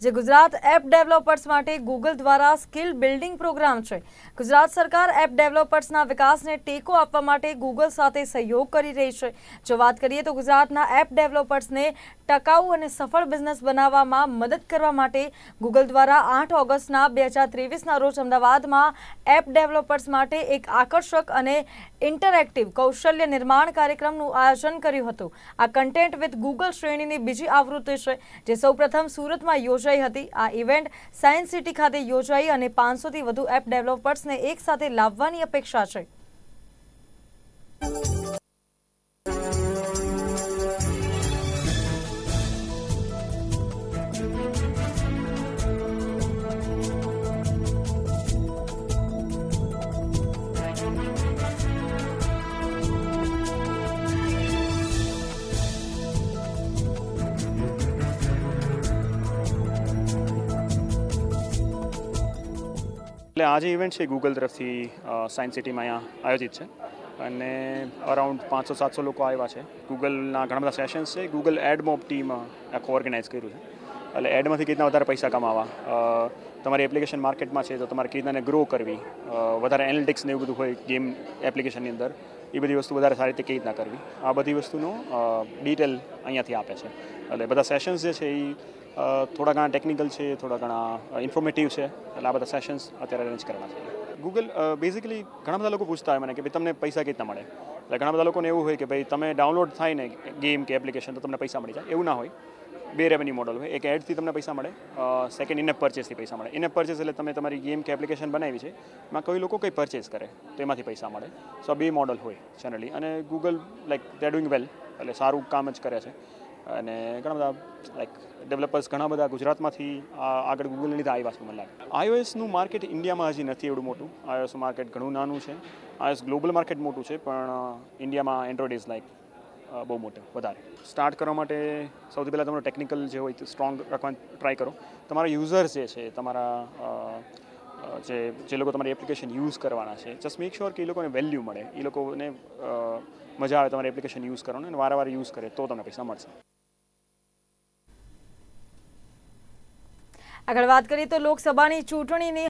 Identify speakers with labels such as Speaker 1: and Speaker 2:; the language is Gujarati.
Speaker 1: જે ગુજરાત એપ ડેવલપર્સ માટે ગૂગલ દ્વારા સ્કિલ બિલ્ડિંગ પ્રોગ્રામ છે। ગુજરાત સરકાર એપ ડેવલપર્સના વિકાસને ટેકો આપવા માટે ગૂગલ સાથે સહયોગ કરી રહી છે। જો વાત કરીએ તો ગુજરાતના એપ ડેવલપર્સને ટકાઉ અને સફળ બિઝનેસ બનાવવામાં મદદ કરવા માટે ગૂગલ દ્વારા 8 ઓગસ્ટના 2023ના રોજ અમદાવાદમાં એપ ડેવલપર્સ માટે એક આકર્ષક અને ઇન્ટરેક્ટિવ કૌશલ્ય નિર્માણ કાર્યક્રમનું આયોજન કર્યું હતું। આ કન્ટેન્ટ વિથ ગૂગલ શ્રેણીની બીજી આવૃત્તિ છે, જે સૌપ્રથમ સુરતમાં યોજાઈ હતી। આ ઇવેન્ટ સાયન્સ સિટી ખાતે યોજાઈ અને 500થી વધુ એપ ડેવલપર્સને એક સાથે લાવવાની અપેક્ષા છે।
Speaker 2: એટલે આજે ઇવેન્ટ છે ગૂગલ તરફથી સાયન્સ સિટીમાં અહીંયા આયોજિત છે અને અરાઉન્ડ 500-700 લોકો આવ્યા છે। ગૂગલના ઘણા બધા સેશન્સ છે। ગૂગલ એડમોબ ટીમ આખું ઓર્ગેનાઇઝ કર્યું છે। એટલે એડમાંથી કેવી રીતના વધારે પૈસા કમાવા, તમારી એપ્લિકેશન માર્કેટમાં છે તો તમારે કેવી રીતના ગ્રો કરવી, વધારે એનાલિટિક્સ ને એવું બધું હોય ગેમ એપ્લિકેશનની અંદર, એ બધી વસ્તુ વધારે સારી રીતે કેવી રીતના કરવી, આ બધી વસ્તુનો ડિટેલ અહીંયાથી આપે છે। એટલે બધા સેશન્સ જે છે એ થોડા ઘણા ટેકનિકલ છે, થોડા ઘણા ઇન્ફોર્મેટિવ છે। એટલે આ બધા સેશન્સ અત્યારે અરેન્જ કરવાના છે। ગૂગલ બેઝિકલી ઘણા બધા લોકો પૂછતા હોય મને કે ભાઈ તમને પૈસા કેવી રીતના મળે। એટલે ઘણા બધા લોકોને એવું હોય કે ભાઈ તમે ડાઉનલોડ થાય ને ગેમ કે એપ્લિકેશન તો તમને પૈસા મળી જાય, એવું ના હોય। બે રેવન્યુ મોડલ હોય, એક એડથી તમને પૈસા મળે, સેકન્ડ ઇન એપ પરચેસથી પૈસા મળે। ઇન એપ પરચેસ એટલે તમે તમારી ગેમ કે એપ્લિકેશન બનાવી છે, એમાં કોઈ લોકો કંઈ પરચેસ કરે તો એમાંથી પૈસા મળે। સો આ બે મોડલ હોય જનરલી, અને Google like they are doing well, એટલે સારું કામ જ કરે છે। અને ઘણા બધા લાઈક ડેવલપર્સ ઘણા બધા ગુજરાતમાંથી આગળ ગૂગલને લીધે આવ્યા છે મને લાગે। આઈઓએસનું માર્કેટ ઇન્ડિયામાં હજી નથી એવડું મોટું, આઈઓએસનું માર્કેટ ઘણું નાનું છે। આઈઓએસ ગ્લોબલ માર્કેટ મોટું છે, પણ ઇન્ડિયામાં એન્ડ્રોઇડ ઇઝ લાઈક બહુ મોટું વધારે। સ્ટાર્ટ કરવા માટે સૌથી પહેલાં તમારું ટેકનિકલ જે હોય તે સ્ટ્રોંગ રાખવાની ટ્રાય કરો। તમારા યુઝર્સ જે છે, તમારા જે લોકો તમારી એપ્લિકેશન યુઝ કરવાના છે, જસ્ટ મેક શ્યોર કે એ લોકોને વેલ્યુ મળે, એ લોકોને મજા આવે તમારી એપ્લિકેશન યુઝ કરવાનું, અને વારંવાર યુઝ કરે તો તમને પૈસા મળશે।
Speaker 1: આગળ વાત કરીએ તો લોકસભાની ચૂંટણીની